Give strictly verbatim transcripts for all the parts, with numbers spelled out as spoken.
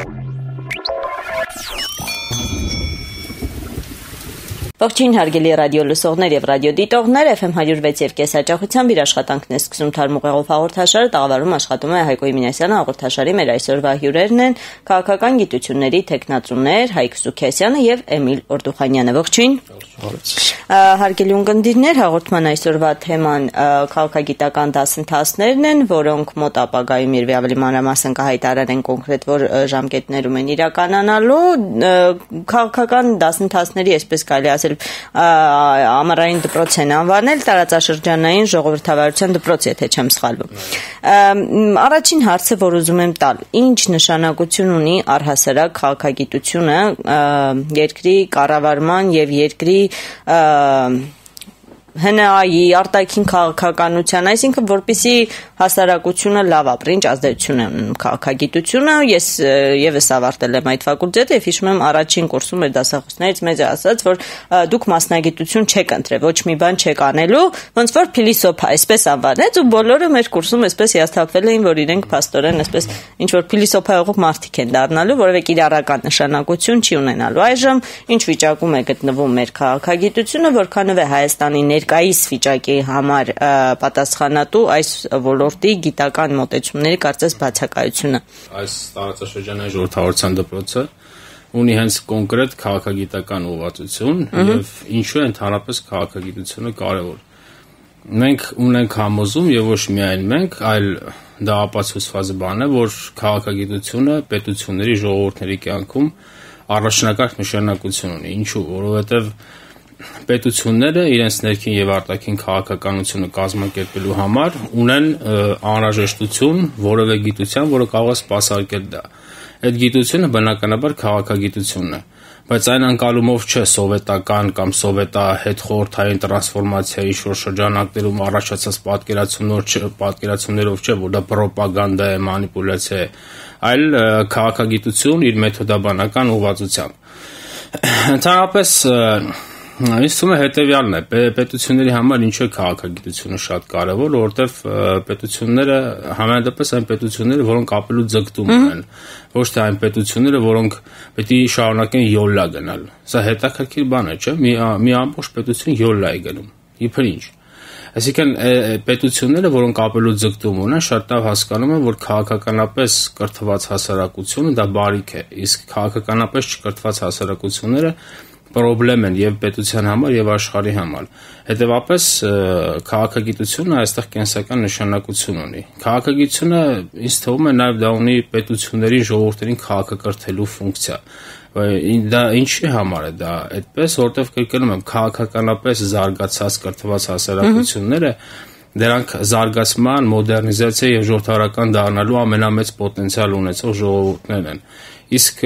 Ողջույն հարգելի ռադիո լսողներ եւ ռադիո դիտողներ, Էֆ Էմ one oh six եւ կես հաճախությամբ իր աշխատանքն է սկսում Թարմուղեղով հաղորդաշարը, տաղավարում աշխատում է Հայկ Մինասյանը, հաղորդաշարի մեր այսօրվա հյուրերն են քաղաքական գիտությունների թեկնածուներ Հայկ Սուքիասյանը եւ Էմիլ Օրդուխանյանը։ Ողջույն։ Հարգելի ունկնդիրներ, հաղորդման այսօրվա թեման քաղաքագիտական դասընթացներն են, որոնք մոտ ապագայում երբ ավելի մանրամասն կհայտարարեն կոնկրետ որ ժամկետներում են իրականանալու, քաղաքական դասընթացների, այսպես կարելի ասել, ամառային դպրոց են անվանել, տարածաշրջանային ժողովրդավարության դպրոց, եթե չեմ սխալվում։ Առաջին հարցը, որ ուզում եմ տալ, ինչ նշանակություն ունի առհասարակ քաղաքագիտությունը երկրի կառավարման եւ երկրի Հ Ն Ա-ի արտաքին քաղաքականության, այսինքն որպեսզի հասարակությունը լավ ապրի, ինչ ազդեցություն է ունենում քաղաքագիտությունը։ Ես եւս ավարտել եմ այդ ֆակուլտետը եւ հիշում եմ առաջին կուրսում մեր դասախոսներից մեզ ասաց, որ դուք մասնագիտություն չեք ընտրել, ոչ մի բան չեք անելու, ոնց որ փիլիսոփա, այսպես անվանեց, ու բոլորը մեր կուրսում այսպես հիասթափվել էին, որ իրենք փաստորեն այսպես ինչ որ փիլիսոփայող մարդիկ են դառնալու, որովհետեւ իրարական նշանակություն չի ունենալու։ Այժմ ինչ վիճակում է գտնվում մեր քաղաքագիտությունը, որքանով է Հայաստանի ներկայիս վիճակի համար պատասխանատու այս ոլորտի գիտական մոտեցումների կարծես բացակայությունը։ Այս տարածաշրջանային ժողովրդավարության դպրոցը ունի հենց կոնկրետ քաղաքագիտական ուղղվածություն եւ ինչու է ընդհանրապես քաղաքագիտությունը կարեւոր։ Մենք ունենք համոզում եւ ոչ միայն մենք, այլ դա ապացուցված բան է, որ քաղաքագիտությունը պետությունների ժողովուրդների կյանքում առաջնակարգ նշանակություն ունի։ Ինչու՞, որովհետեւ պետությունները իրենց ներքին եւ արտաքին քաղաքականությունը կազմակերպելու համար ունեն անհրաժեշտություն որևէ գիտության, որը կարող է սպասարկել դա։ Այդ գիտությունը բնականաբար քաղաքագիտությունն է, բայց այն անկալումով չէ սովետական կամ սովետահետխորհրդային տրանսֆորմացիայի շուրջ շրջանակներում առաջացած պատկերացումներով չէ, որ դա պրոպագանդա է, մանիպուլյացիա է, այլ քաղաքագիտություն իր մեթոդաբանական ուղղվածությամբ։ Ընդհանրապես Ինձ թվում է հետևյալն է, պետությունների համար ինչու է քաղաքագիտությունը շատ կարևոր, որովհետև պետությունները համենայնդեպս այն պետությունները, որոնք ապելու ձգտում ունեն, ոչ թե այն պետությունները, որոնք պետք է շարունակեն յոլլա գնալ։ Սա հետաքրքիր բան է, չէ՞, մի ամբողջ պետություն յոլլա է գնում։ Իբր ինչ։ Այսինքն պետությունները, որոնք ապելու ձգտում ունեն, շատ լավ հասկանում են, որ քաղաքականապես կրթված հասարակությունը դա բարիք է, իսկ քաղաքականապես չկրթված հասարակությունները պրոբլեմ են եւ պետության համար եւ աշխարհի համար։ Հետեւաբար քաղաքագիտությունը այստեղ կենսական նշանակություն ունի։ Քաղաքագիտությունը ինձ թվում է նաեւ դա ունի պետությունների ժողովուրդներին քաղաքակրթելու ֆունկցիա։ Դա ինչի համար է դա այդպես, որտեղ կրկնում եմ, քաղաքականապես զարգացած կրթված հասարակությունները դրանք զարգացման, մոդեռնիզացիա եւ ժողովրդական դառնալու ամենամեծ պոտենցիալ ունեցող ժողովուրդներն են։ Իսկ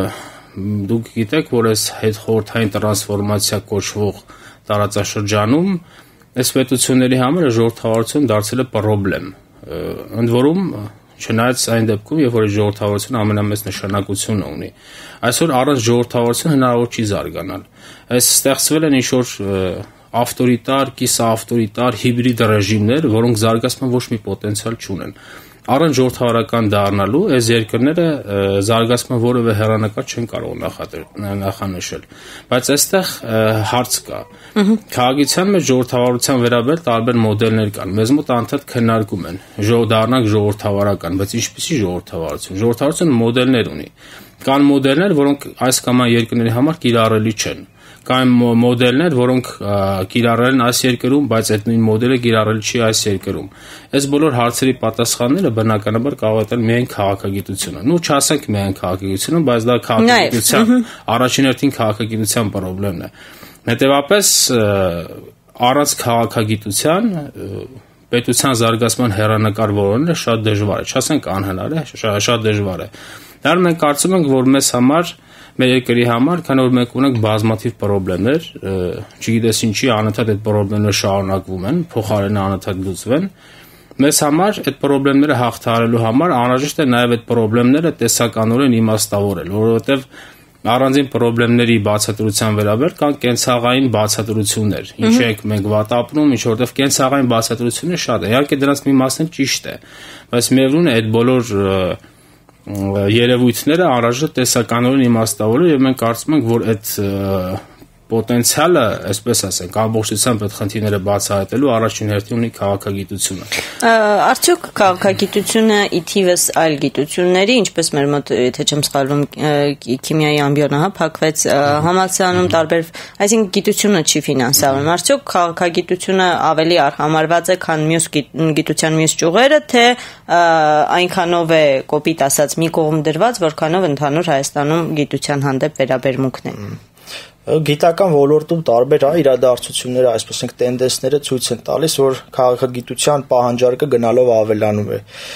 դուք գիտեք, որ այս հետխորհրդային տրանսֆորմացիա կոչվող տարածաշրջանում այս պետությունների համար ժողովրդավարություն դարձել է պրոբլեմ։ Ընդ որում, չնայած այն դեպքում, երբ որ ժողովրդավարությունը ամենամեծ նշանակությունը ունի, այսօր առանց ժողովրդավարություն հնարավոր չի զարգանալ։ Այս ստեղծվել են ինչ-որ ավտորիտար, կիսաավտորիտար, հիբրիդ ռեժիմներ, որոնք զարգացման ոչ մի պոտենցիալ չունեն։ Առանց ժողովրդավարական դառնալու այս երկրները զարգացման որևէ հեռանկար չեն կարող նախանշել։ Բայց այստեղ հարց կա։ Քաղաքացիության մեջ ժողովրդավարության վերաբերյալ տարբեր մոդելներ կան։ Մեզ մոտ անդադ քննարկում են դառնանք ժողովրդավարական, բայց ինչպիսի ժողովրդավարություն։ Ժողովրդավարությունը մոդելներ ունի։ Կան մոդելներ, որոնք այս կամ այն երկրների համար կիրառելի չեն։ Կան մոդելներ, որոնք կիրառել են այս երկրում, բայց այդ նույն մոդելը կիրառել չի այս երկրում։ Այս բոլոր հարցերի պատասխանները բնականաբար կարող է տալ միայն քաղաքագիտությունը։ Նու չասենք միայն քաղաքագիտությունը, բայց դա քաղաքագիտության առաջին հերթին քաղաքագիտության խնդիրն է։ Հետևաբար առանց քաղաքագիտության պետության զարգացման հեռանկար որոնելը շատ դժվար է, չասենք անհնար է, շատ դժվար է։ Դա մենք կարծում ենք, որ մեզ համար մեր երկրի համար, քանի որ մենք ունենք բազմաթիվ խնդիրներ, չգիտես ինչի անընդհատ այդ խնդիրները շարունակվում են, փոխարենը անընդհատ լուծվեն, մեզ համար այդ խնդիրները հաղթահարելու համար անհրաժեշտ է նաև այդ խնդիրները տեսականորեն իմաստավորել, որովհետև առանձին խնդիրների բացատրության վերաբերյալ կան կենցաղային բացատրություններ։ Ինչ ենք մենք վատ ապրում, ինչ որտեղ կենցաղային բացատրությունները շատ է։ Իհարկե դրանց մի մասն ճիշտ է, բայց միևնույն է այդ բոլոր երևույթները անհրաժեշտ տեսականորեն իմաստավորել եւ մենք կարծում ենք, որ այդ պոտենցիալը, այսպես ասենք, ամբողջությամբ այդ խնդիրները բացահայտելու առաջին հերթին ունի քաղաքագիտությունը։ Արդյոք քաղաքագիտությունը ի թիվս այլ գիտությունների, ինչպես մեր մոտ, եթե չեմ սխալվում, քիմիայի ամբիոնը, հա, փակվեց համալսարանում տարբեր, այսինքն գիտությունը չի ֆինանսավորվում։ Արդյոք քաղաքագիտությունը ավելի արհամարված է, քան մյուս գիտության մյուս ճյուղերը, թե այնքանով է կոպիտ ասած մի կողմ դրված, որքանով ընդհանուր Հայաստանում գիտության հանդեպ վերաբերմունքն է։ Գիտական ոլորտում տարբեր իրադարձությունները, այսպես ասենք, տենդենսները ցույց են տալիս, որ քաղաքագիտության պահանջարկը գնալով ավելանում է։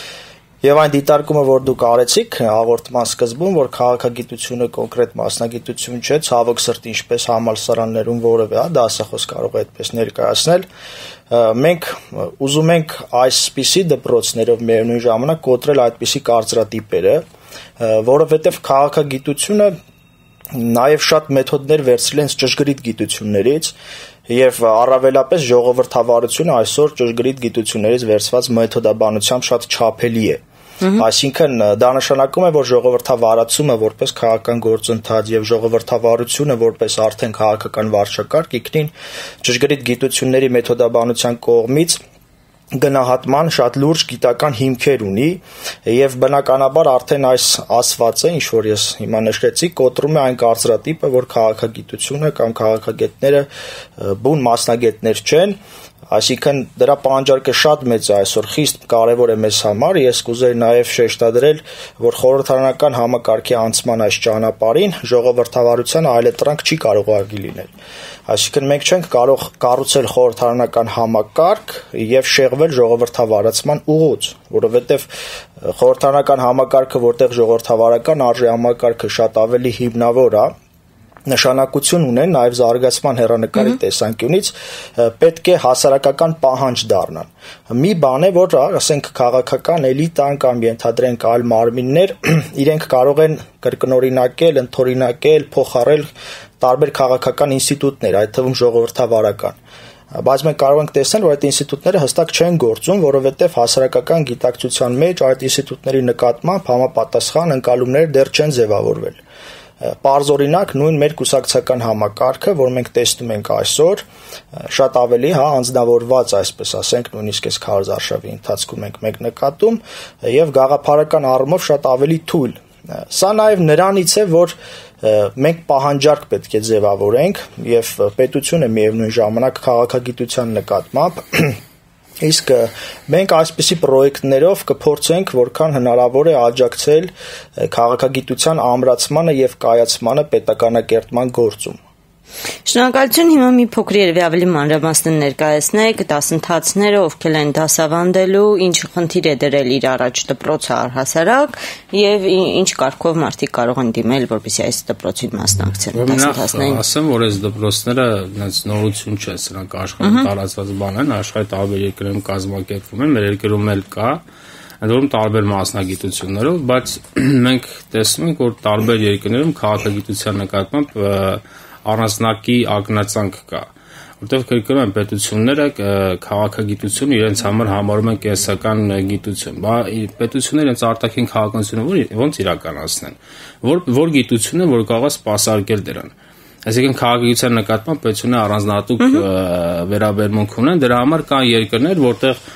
Եվ այն դիտարկումը, որ դուք արեցիք հաղորդման սկզբում, որ քաղաքագիտությունը կոնկրետ մասնագիտություն չէ, ցավոք սրտի, ինչպես համալսարաններում որևէ դասախոս կարող է այդպես ներկայացնել, մենք ուզում ենք այսպիսի դպրոցներով միևնույն ժամանակ կոտրել այդպիսի կարծրատիպերը, որովհետև քաղաքագիտությունը նաև շատ մեթոդներ վերցրել են ճշգրիտ գիտություններից եւ առավելապես ժողովրդավարությունը այսօր ճշգրիտ գիտություններից վերցված մեթոդաբանությամբ շատ չափելի է։ Այսինքն դա նշանակում է, որ ժողովրդավարացումը որպես քաղաքական գործընթաց եւ ժողովրդավարությունը որպես արդեն քաղաքական վարչակարգ ինքնին ճշգրիտ գիտությունների մեթոդաբանության կողմից գնահատման շատ լուրջ գիտական հիմքեր ունի եւ բնականաբար արդեն այս ասվածը, ինչ որ ես հիմա նշեցի, կոտրում է այն կարծրատիպը, որ քաղաքագիտությունը կամ քաղաքագետները բուն մասնագետներ չեն, այսինքն դրա պահանջարկը շատ մեծ է այսօր, խիստ կարևոր է մեզ համար, ես կուզեի նաեւ շեշտադրել, որ խորհրդարանական համակարգի անցման այս ճանապարհին ժողովրդավարության այլընտրանք չի կարող արգի լինել։ Այսինքն մենք չենք կարող կառուցել խորհրդարանական համակարգ եւ շեղվել ժողովրդավարացման ուղուց, որովհետեւ խորհրդարանական համակարգը, որտեղ ժողովրդավարական արժի համակարգը շատ ավելի հիմնավոր է, նշանակություն ունեն նաև զարգացման հեռանկարի տեսանկյունից պետք է հասարակական պահանջ դառնան։ Մի բան է, որ ասենք քաղաքական էլիտան կամ ենթադրենք այլ մարմիններ իրենք կարող են կրկնօրինակել, ընդօրինակել, փոխառել տարբեր քաղաքական ինստիտուտներ, այդ թվում ժողովրդավարական։ Բայց մենք կարող ենք տեսնել, որ այդ ինստիտուտները հստակ չեն գործում, որովհետև հասարակական գիտակցության մեջ այդ ինստիտուտների նկատմամբ համապատասխան ընկալումներ դեռ չեն ձևավորվել։ Պարզօրինակ նույն մեր կուսակցական համակարգը, որ մենք տեսնում ենք այսօր, շատ ավելի հա անձնավորված, այսպես ասենք, նույնիսկ այս քարոզարշավի ընթացքում ենք մենք նկատում եւ գաղափարական առումով շատ ավելի թույլ։ Սա նաեւ նրանից է, որ մենք պահանջարկ պետք է ձևավորենք եւ պետությունը միևնույն ժամանակ քաղաքագիտության նկատմամբ Իսկ մենք այսպիսի պրոյեկտներով կփորձենք որքան հնարավոր է աջակցել քաղաքագիտության ամրացմանը եւ կայացմանը պետականակերտման գործում։ Շնորհակալություն, հիմա մի փոքր երևի ավելի մանրամասն ներկայացնեք դասընթացները, ովքեր են դասավանդելու, ինչ խնդիր է դրել իր առաջ դպրոցը առհասարակ եւ ինչ կարգով մարդիկ կարող են դիմել, որպեսզի այս դպրոցին մասնակցեն դասընթացներին։ Ասեմ, որ այս դպրոցները այնց նորություն չէ, սրանք աշխարհում տարածված բան են, աշխարհի տարբեր երկրներում կազմակերպվում են, մեր երկրում էլ կա, ընդորում տարբեր մասնագիտություններով, բայց մենք տեսնում ենք, որ տարբեր երկրներում քաղաքագիտության նկատմամբ առանձնակի ակնածանք կա, որտեղ կրկնում են պետությունները քաղաքագիտությունը իրենց համար համարում են կենսական գիտություն, բայց պետությունները իրենց արտաքին քաղաքականությունը ոնց իրականացնեն, որ որ գիտություն է, որ կարող է սպասարկել դրան։ Այսինքն քաղաքագիտության նկատմամբ պետությունը առանձնահատուկ վերաբերմունք ունեն, դրա համար կան երկրներ, որտեղ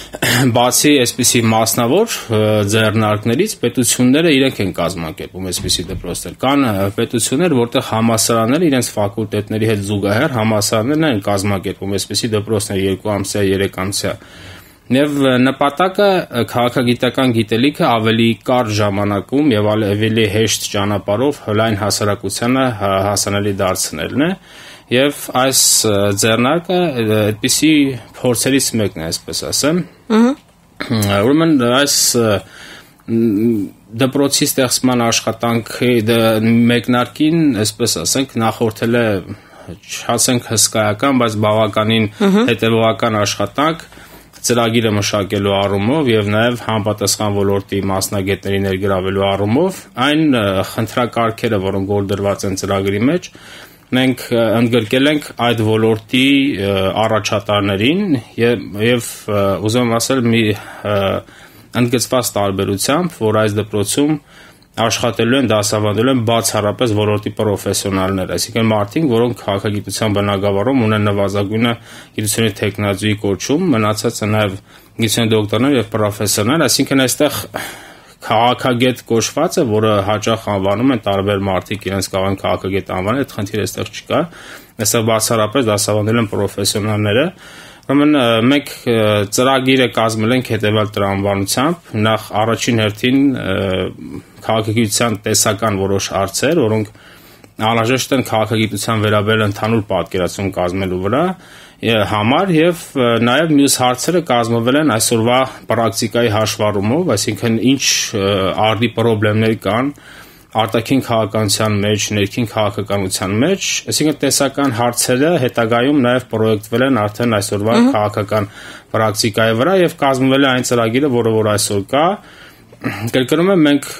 բացի այսպիսի մասնավոր ձեռնարկներից պետությունները իրենք են կազմակերպում այսպիսի դպրոցներ։ Կան պետություններ, որտեղ համալսարանները իրենց ֆակուլտետների հետ զուգահեռ համալսարաններն են կազմակերպում այսպիսի դպրոցներ երկու ամսյա, երեք ամսյա։ Եվ նպատակը քաղաքագիտական գիտելիքը ավելի կարճ ժամանակում եւ ավելի հեշտ ճանապարհով լայն հասարակությանը հասանելի դարձնելն է։ Եվ այս ձեռնարկը այդպիսի փորձերից մեկն է, այսպես ասեմ։ Ուրեմն այս դպրոցի ստեղծման աշխատանքի մեկնարկին, այսպես ասենք, նախորդել է չասենք հսկայական, բայց բավականին հետևողական աշխատանք ծրագիրը մշակելու առումով եւ նաեւ համապատասխան ոլորտի մասնագետների ներգրավելու առումով այն խնդրակարգերը, որոնք գործադրված են ծրագրի մեջ, մենք ընդգրկել ենք այդ ոլորտի առաջատարներին եւ եւ ուզում եմ ասել մի ընդգծված տարբերությամբ, որ այս դպրոցում աշխատելու են, դասավանդելու են բացառապես ոլորտի պրոֆեսիոնալներ, այսինքն մարդիկ, որոնք քաղաքագիտության բնագավառում ունեն նվազագույնը գիտությունների տեխնոլոգիայի կոչում, մնացածը նաև գիտությունների դոկտորներ եւ պրոֆեսորներ, այսինքն այստեղ քաղաքագետ կոչվածը, որը հաճախ անվանում են տարբեր մարդիկ իրենց կարող են քաղաքագետ անվանել, այդ խնդիրը այստեղ չկա, այստեղ բացառապես դասավանդել են պրոֆեսիոնալները, ուրեմն մենք ծրագիրը կազմել ենք հետևյալ տրամաբանությամբ, նախ առաջին հերթին քաղաքագիտության տեսական որոշ հարցեր, որոնք անհրաժեշտ են քաղաքագիտության վերաբերյալ ընդհանուր պատկերացում կազմելու վրա համար եւ նաեւ մյուս հարցերը կազմվել են այսօրվա պրակտիկայի հաշվառումով, այսինքն ինչ արդի խնդիրներ կան արտաքին քաղաքականության մեջ, ներքին քաղաքականության մեջ, այսինքն տեսական հարցերը հետագայում նաև պրոյեկտվել են արդեն այսօրվա քաղաքական պրակտիկայի վրա եւ կազմվել է այն ծրագիրը, որը որ այսօր կա։ Կրկնում եմ, մենք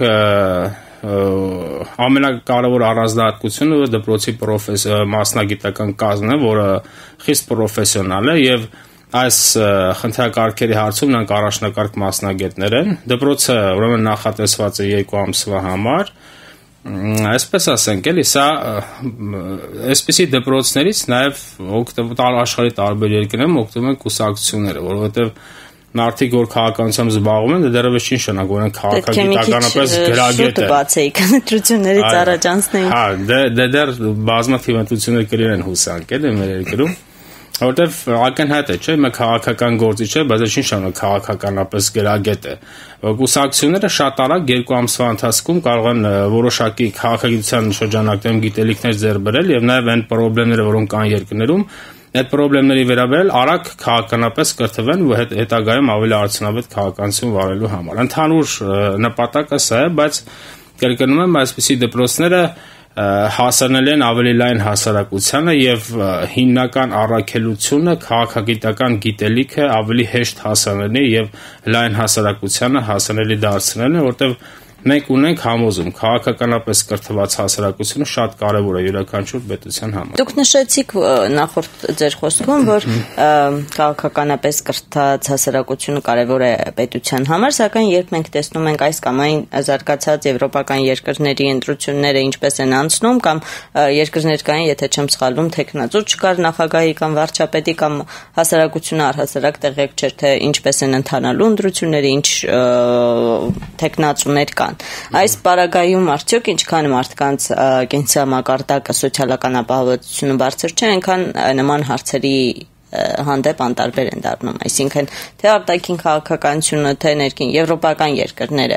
ամենակարևոր առանձնահատկությունը դպրոցի մասնագիտական կազմն է, որը խիստ պրոֆեսիոնալ է եւ այս խնդրակարգերի հարցում նրանք առաջնակարգ մասնագետներ են։ Դպրոցը ուրեմն նախատեսված է երկու ամսվա համար։ Այսպես ասենք, էլի սա այսպիսի դպրոցներից նաև օգտվել աշխարհի տարբեր երկրներում օգտվում են կուսակցությունները, որովհետև մարդիկ որ քաղաքականությամբ զբաղվում են, դեռևս չի նշանակում, որ քաղաքագիտականապես գրագետ է։ Բացեիք ընտրություններից առաջ անցնեին։ Հա, դե դեռ բազմաթիվ ընտրություններ կլինեն հուսանք, էլի մեր երկրում։ Որտեվ ակնհայտ է, չէ՞, մեկ քաղաքական գործիչ է, բայց ինչ նշանակում քաղաքականապես գրագետ է։ Կուսակցությունները շատ արագ երկու ամսվա ընթացքում կարող են որոշակի քաղաքագիտության շրջանակներում գիտելիքներ ձեռք բերել եւ նաեւ այն խնդիրները, որոնք կան երկրներում, այդ խնդիրների վերաբերյալ արագ քաղաքականապես կրթվեն ու հետագայում ավելի արդյունավետ քաղաքականություն վարելու համար։ Ընդհանուր նպատակը սա է, բայց կրկնում եմ, այսպիսի դպրոցները հասանել են ավելի լայն հասարակությանը եւ հիմնական առաքելությունը քաղաքագիտական գիտելիքը ավելի հեշտ հասանելի եւ լայն հասարակությանը հասանելի դարձնելն է, որտեղ մենք ունենք համոզում քաղաքականապես կրթված հասարակությունը շատ կարևոր է յուրաքանչյուր պետության համար։ Դուք նշեցիք նախորդ ձեր խոսքում, որ քաղաքականապես կրթված հասարակությունը կարևոր է պետության համար, սակայն երբ մենք տեսնում ենք այս կամ այն զարգացած եվրոպական երկրների ընտրությունները ինչպես են անցնում կամ երկրներ կային, եթե չեմ սխալվում, տեխնացու չկար նախագահի կամ վարչապետի կամ հասարակությունը առհասարակ տեղյակ չէր, թե ինչպես են ընթանալու ընտրությունները, ինչ տեխնացուներ կան։ Այս պարագայում արդյոք ինչքան մարդկանց կենսամակարդակը, սոցիալական ապահովությունը բարձր չէ, այնքան նման հարցերի հանդեպ անտարբեր են դառնում, այսինքն թե արտաքին քաղաքականությունը, թե ներքին եվրոպական երկրները։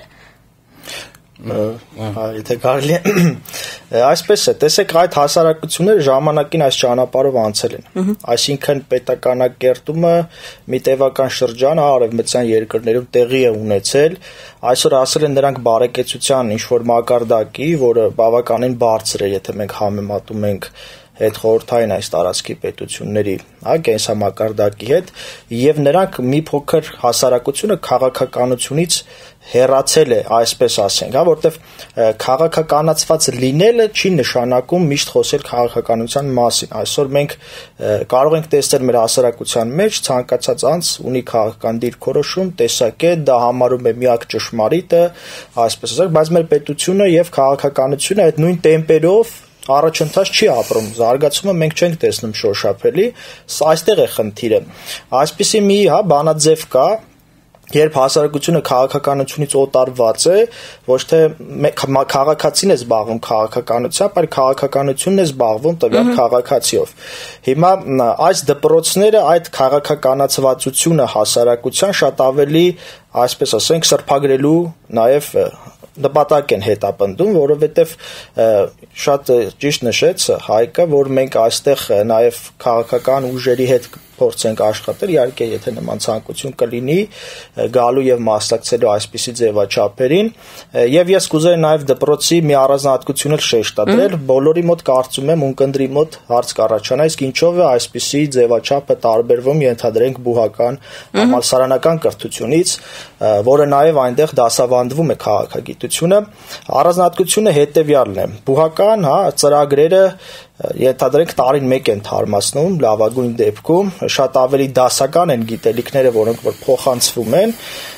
Եթե կարելի է այսպես է, տեսեք, այդ հասարակությունները ժամանակին այս ճանապարհով անցել են, այսինքն պետականակերտումը մի տևական շրջան արևմտյան երկրներում տեղի է ունեցել, այսօր ասել են նրանք բարեկեցության ինչ-որ մակարդակի, որը բավականին բարձր է, եթե մենք համեմատում ենք հետխորհրդային այս տարածքի պետությունների, հա, կենսամակարդակի հետ, եւ նրանք մի փոքր հասարակությունը քաղաքականությունից հեռացել է, այսպես ասենք, հա, որտեվ քաղաքականացված լինելը չի նշանակում միշտ խոսել քաղաքականության մասին։ Այսօր մենք կարող ենք տեսնել մեր հասարակության մեջ ցանկացած անձ ունի քաղաքական դիրքորոշում, տեսակետ, դա համարում է միակ ճշմարիտը, այսպես ասենք, բայց մեր պետությունը եւ քաղաքականությունը այդ նույն տեմպերով առաջընթաց չի ապրում, զարգացումը մենք չենք տեսնում շոշափելի, այստեղ է խնդիրը։ Այսպիսի մի, հա, բանաձև կա, երբ հասարակությունը քաղաքականությունից օտարված է, ոչ թե քաղաքացին է զբաղվում քաղաքականությամբ, այլ քաղաքականությունն է զբաղվում տվյալ քաղաքացիով։ Հիմա այս դպրոցները այդ քաղաքականացվածությունը հասարակության շատ ավելի, այսպես ասենք, սրբագրելու նաև նպատակ են հետապնդում, որովհետև շատ ճիշտ նշեց Հայկը, որ մենք այստեղ նաև քաղաքական ուժերի հետ փորձենք աշխատել, իհարկե եթե նման ցանկություն կլինի գալու եւ մասնակցելու այսպիսի ձևաչափերին, եւ ես կուզեի նաեւ դպրոցի մի առանձնահատկություն էլ շեշտադրել, բոլորի մոտ կարծում եմ ունկնդրի մոտ հարց կառաջանա, իսկ ինչով է այսպիսի ձևաչափը տարբերվում, ենթադրենք բուհական համալսարանական կրթությունից, որը նաեւ այնտեղ դասավանդվում է քաղաքագիտությունը, առանձնահատկությունը հետեւյալն է։ Բուհական, հա, ծրագրերը ենթադրենք տարին մեկ են թարմացնում, լավագույն դեպքում շատ ավելի դասական են գիտելիքները, որոնք որ փոխանցվում են,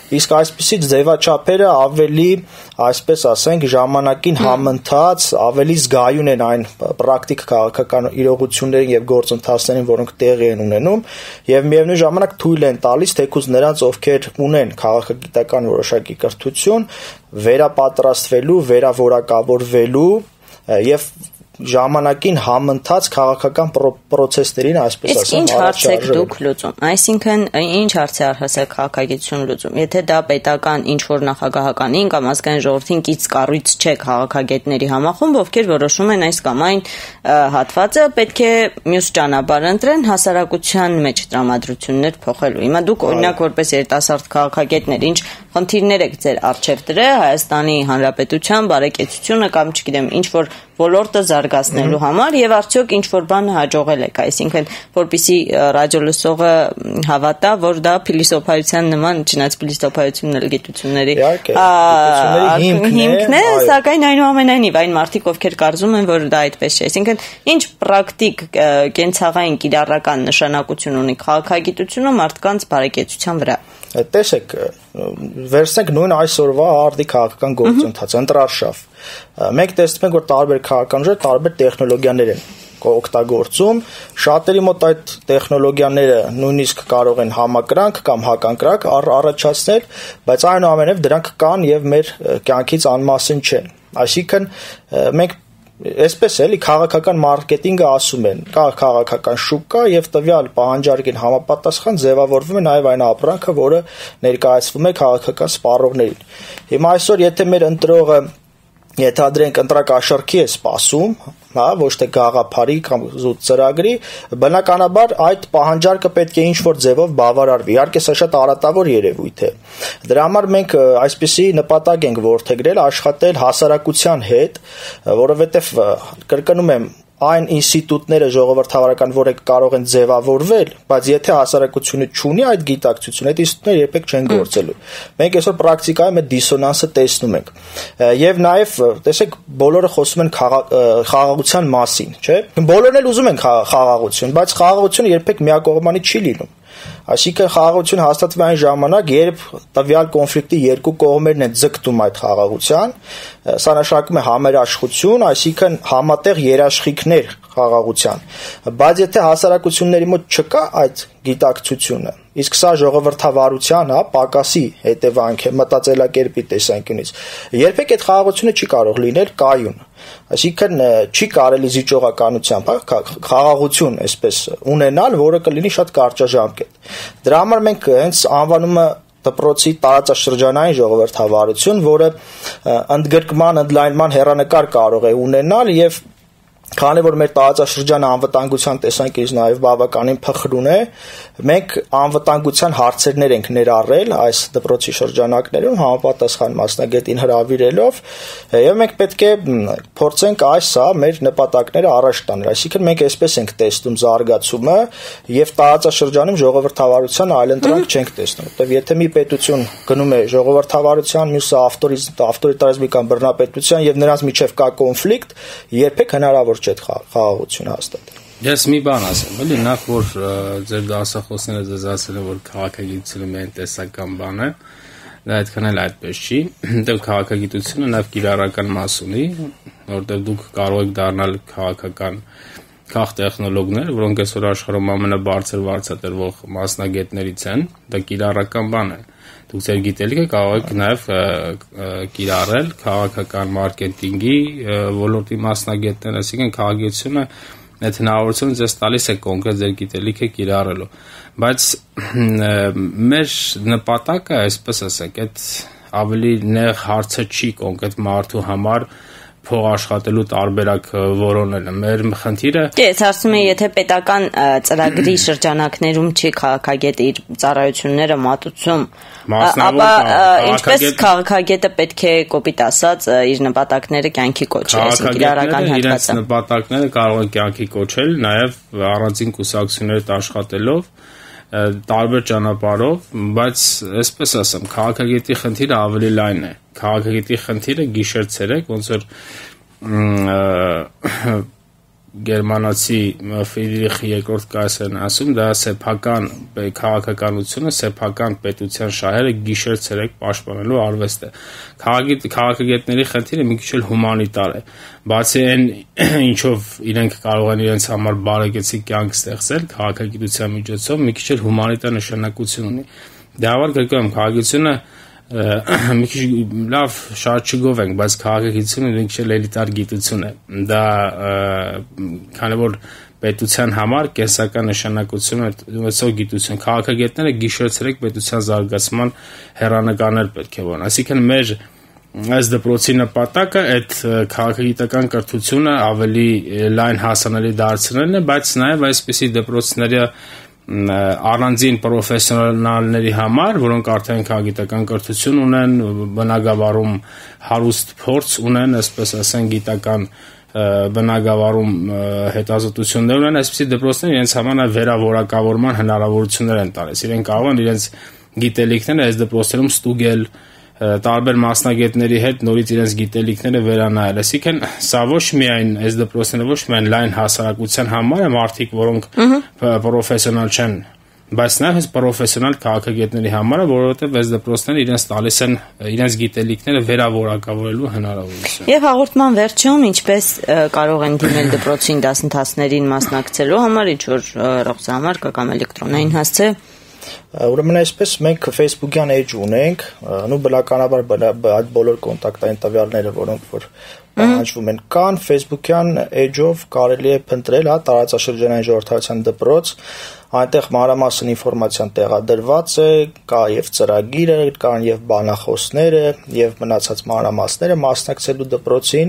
իսկ այսպիսի ձևաչափերը ավելի, այսպես ասենք, ժամանակին համընթաց, ավելի զգայուն են այն պրակտիկ քաղաքական իրողություններին եւ գործընթացներին, որոնք տեղի են ունենում, եւ միևնույն ժամանակ թույլ են տալիս թեկուզ նրանց, ովքեր ունեն քաղաքագիտական որոշակի կրթություն, վերապատրաստվելու, վերավորակավորվելու եւ ժամանակին համընթաց քաղաքական պրոցեսներին, այսպես ասեմ, ինչ հարց եք դուք լուծում, այսինքն ինչ հարց է առհասարակ քաղաքագիտություն լուծում, եթե դա պետական ինչ-որ նախագահականին կամ ազգային ժողովրդին կից կառույց չէ քաղաքագետների համախումբ, ովքեր որոշում են այս կամ այն հատվածը, պետք է մյուս ճանապարհ ընտրեն հասարակության մեջ տրամադրություններ փոխելու։ Հիմա դուք օրինակ որպես երիտասարդ քաղաքագետներ ինչ խնդիրներ եք ձեր առջև դրել Հայաստանի Հանրապետության բարեկեցությունը կամ չգիտեմ ինչ որ ոլորտը զարգացնելու համար եւ արդյոք ինչ որ բան հաջողել եք, այսինքն որպեսի ռադիոլսողը հավատա, որ դա փիլիսոփայության նման, չնայած փիլիսոփայությունն էլ գիտությունների հիմքն է, սակայն այնուամենայնիվ այն մարդիկ, ովքեր կարծում են, որ դա այդպես չէ, այսինքն ինչ պրակտիկ կենցաղային կիրառական նշանակություն ունի քաղաքագիտությունը մարդկանց բարեկեցության վրա։ Տեսեք, վերցնենք նույն այսօրվա արդի քաղաքական գործընթացը, ընտրարշավ։ Մենք տեսնում ենք, որ տարբեր քաղաքական ուժեր տարբեր տեխնոլոգիաներ են օգտագործում, շատերի մոտ այդ տեխնոլոգիաները նույնիսկ կարող են համակրանք կամ հականկրանք առաջացնել, բայց այնուամենայնիվ դրանք կան եւ մեր կյանքից անմասն չեն։ Այսինքն մենք Այսպես էլի քաղաքական մարքեթինգը ասում են, կա քաղաքական շուկա եւ տվյալ պահանջարկին համապատասխան ձևավորվում է նաեւ այն ապրանքը, որը ներկայացվում է քաղաքական սպառողներին։ Հիմա այսօր եթե մեր ընտրողը Եթե ընտրակաշառքի է սպասում, հա, ոչ թե գաղափարի կամ զուտ ծրագրի, բնականաբար այդ պահանջարկը պետք է ինչ-որ ձևով բավարարվի։ Իհարկե սա շատ արատավոր երևույթ է։ Դրա համար մենք այսպիսի նպատակ ենք որդեգրել աշխատել հասարակության հետ, որովհետև կրկնում եմ այն ինստիտուտները ժողովրդավարական, որոնք կարող են ձևավորվել, բայց եթե հասարակությունը չունի այդ գիտակցությունը, այդ ինստիտուտները երբեք չեն գործելու։ Մենք այսօր պրակտիկայում այդ դիսոնանսը տեսնում ենք։ Եվ նաև, տեսեք, բոլորը խոսում են խաղաղության մասին, չէ՞։ Բոլորն էլ ուզում են խաղաղություն, բայց խաղաղությունը երբեք միակողմանի չի լինում։ Այսինքն խաղաղություն հաստատվում է այն ժամանակ, երբ տվյալ կոնֆլիկտի երկու կողմերն են ձգտում այդ խաղաղության, սա նշանակում է համերաշխություն, այսինքն համատեղ երաշխիքներ խաղաղության։ Բայց եթե հասարակությունների մոտ չկա այդ գիտակցությունը, իսկ սա ժողովրդավարության, հա, պակասի հետևանք է մտածելակերպի տեսանկյունից, երբեք այդ խաղաղությունը չի կարող լինել կայուն։ Այսինքն չի կարելի զիջողականությամբ, հա, խաղաղություն այսպես ունենալ, որը կլինի շատ կարճաժամկետ։ Դրա համար մենք հենց անվանումը դպրոցի տարածաշրջանային ժողովրդավարություն, որը ընդգրկման, ընդլայնման հեռանկար կարող է ունենալ եւ Քանի որ մեր տարածաշրջանը անվտանգության տեսանկյունից նաև բավականին փխրուն է, մենք անվտանգության հարցերներ ենք ներառել այս դպրոցի շրջանակներում համապատասխան մասնագետին հրավիրելով, եւ մենք պետք է փորձենք այսա մեր նպատակները առաջ տանել։ Այսինքն մենք այսպես ենք տեսնում զարգացումը եւ տարածաշրջանում ժողովրդավարության այլընտրանք չենք տեսնում, որտեղ եթե մի պետություն գնում է ժողովրդավարության, մյուսը ավտորիտարիզմի կամ բռնապետության եւ նրանց միջև կա կոնֆլիկտ, երբեք հնարավոր չէ խաղաղություն հաստատել։ Ես մի բան ասեմ, էլի նախ որ ձեր դասախոսները ձեզ ասել են, որ քաղաքագիտությունը միայն տեսական բան է, դա այդքան էլ այդպես չի, որտեղ քաղաքագիտությունը նաև կիրառական մաս ունի, որտեղ դուք կարող եք դառնալ քաղաքական քաղտեխնոլոգներ, որոնք այսօր աշխարհում ամենաբարձր վարձատրվող մասնագետներից են, դա կիրառական բան է։ Դուք ձեր գիտելիքը կարող եք նաև կիրառել քաղաքական մարքեթինգի ոլորտի մասնագետներ, այսինքն քաղաքագիտությունը այդ հնարավորությունը ձեզ տալիս է կոնկրետ ձեր գիտելիքը կիրառելու, բայց մեր նպատակը, այսպես ասենք, այդ ավելի նեղ հարցը չի կոնկրետ մարդու համար փող աշխատելու տարբերակ որոնելը։ Մեր խնդիրը Ես ասում եմ, եթե պետական ծրագրի շրջանակներում չի քաղաքագետը իր ծառայությունները մատուցում, ապա ինչպես քաղաքագետը պետք է կոպիտ ասած իր նպատակները կյանքի կոչի, այսինքն իրական հատվածը։ Իրենց նպատակները կարող են կյանքի կոչել նաև առանձին կուսակցություններ աշխատելով տարբեր ճանապարհով, բայց այսպես ասեմ, քաղաքագետի խնդիրը ավելի լայն է։ Քաղաքագետի խնդիրը գիշեր ցերեկ, ոնց որ գերմանացի Ֆրիդրիխ երկրորդ կայսրն ասում, դա սեփական քաղաքականությունը, սեփական պետության շահերը գիշեր-ցերեկ պաշտպանելու արվեստ է։ Քաղաքագետների խնդիրը մի քիչ էլ հումանիտար է։ Բացի այն, ինչով իրենք կարող են իրենց համար բարեկեցիկ կյանք ստեղծել քաղաքագիտության միջոցով, մի քիչ էլ հումանիտար նշանակություն ունի։ Դե հավար գրկում քաղաքությունը մի քիչ լավ շատ չգովենք, բայց քաղաքագիտությունը մի քիչ էլիտար գիտություն է։ Դա քանի որ պետության համար կենսական նշանակություն ունեցող գիտություն։ Քաղաքագետները գիշեր-ցերեկ պետության զարգացման հեռանկարներ պետք է որն։ Այսինքն մեր այս դպրոցի նպատակը այդ քաղաքագիտական կրթությունը ավելի լայն հասանելի դարձնելն է, բայց նաև այսպիսի դպրոցների առանձին պրոֆեսիոնալների համար, որոնք արդեն քաղաքագիտական կրթություն ունեն, բնագավառում հարուստ փորձ ունեն, այսպես ասեն, գիտական բնագավառում հետազոտություններ ունեն, այսպիսի դպրոցներ իրենց համար վերավորակավորման հնարավորություններ են տալիս։ Իրենք կարող են իրենց գիտելիքները այս դպրոցներում ստուգել, տարբեր մասնագետների հետ նորից իրենց գիտելիքները վերանայել։ Այսինքն սա ոչ միայն այս դպրոցները ոչ միայն լայն հասարակության համար է, մարդիկ, որոնք պրոֆեսիոնալ չեն, բայց նաև այս պրոֆեսիոնալ քաղաքագետների համար է, որովհետև այս դպրոցները իրենց տալիս են իրենց գիտելիքները վերավորակավորելու հնարավորություն։ Եվ հաղորդման վերջում ինչպես կարող են դիմել դպրոցին դասընթացներին մասնակցելու համար, ինչ որ ռոպսի համար կա կամ էլեկտրոնային հասցե։ Ուրեմն այսպես մենք Facebook-յան էջ ունենք, նու բնականաբար այդ բոլոր կոնտակտային տվյալները, որոնք որ պահանջվում են, կան Facebook-յան էջով կարելի է փնտրել, հա, տարածաշրջանային ժողովրդավարության դպրոց, այնտեղ մանրամասն ինֆորմացիան տեղադրված է, կա եւ ծրագիրը, կան եւ բանախոսները, եւ մնացած մանրամասները մասնակցելու դպրոցին,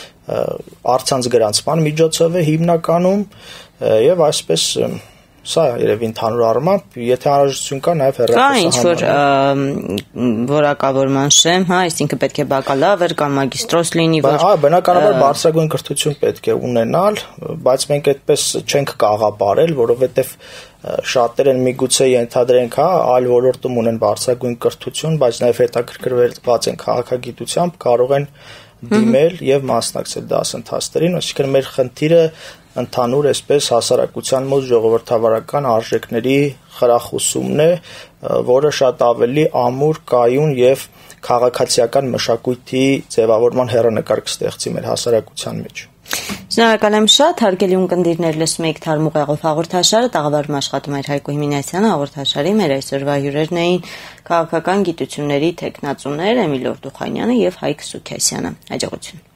առցանց գրանցման միջոցով է հիմնականում, եւ այսպես սա երևի ընդհանուր առմամբ, եթե անհրաժեշտություն կա, նաև հեռախոսահամարը։ Կա ինչ-որ որակավորման շեմ, հա, այսինքն պետք է բակալավր կամ մագիստրոս լինի, որ Հա, բնականաբար բարձրագույն կրթություն պետք է ունենալ, բայց մենք այդպես չենք կաղապարել, որովհետև շատեր են միգուցե ենթադրենք, հա, այլ ոլորտում ունեն բարձրագույն կրթություն, բայց նաև հետաքրքրված են քաղաքագիտությամբ, կարող են դիմել եւ մասնակցել դասընթացներին, այսինքն մեր խնդիրը ընդհանուր այսպես հասարակության մոտ ժողովրդավարական արժեքների խրախուսումն է, որը շատ ավելի ամուր, կայուն եւ քաղաքացիական մշակույթի ձևավորման հեռանկար կստեղծի մեր հասարակության մեջ։ Շնորհակալ եմ շատ, հարգելի ունկնդիրներ, լսում եք Թարմ ուղեղով հաղորդաշարը, տաղավարում աշխատում էր Հայկո Հիմինասյանը, հաղորդաշարի մեր այսօրվա հյուրերն էին քաղաքական գիտությունների թեկնածուներ Էմիլ Օրդուխանյանը եւ Հայկ Սուքեսյանը։ Հաջողություն։